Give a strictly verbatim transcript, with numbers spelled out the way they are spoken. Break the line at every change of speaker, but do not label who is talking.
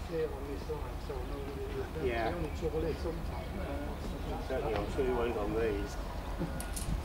see it on this line, so I know what it is.
Yeah.
The only trouble is sometimes.
Certainly, I'm sure you won't on these.